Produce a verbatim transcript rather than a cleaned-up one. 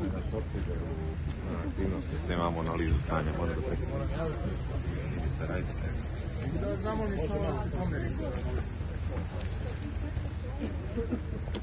aktivnosti, sve imamo analizu stanja, možda da prekupimo. Ministar, ajde. Da zamolim što vas se pomeri.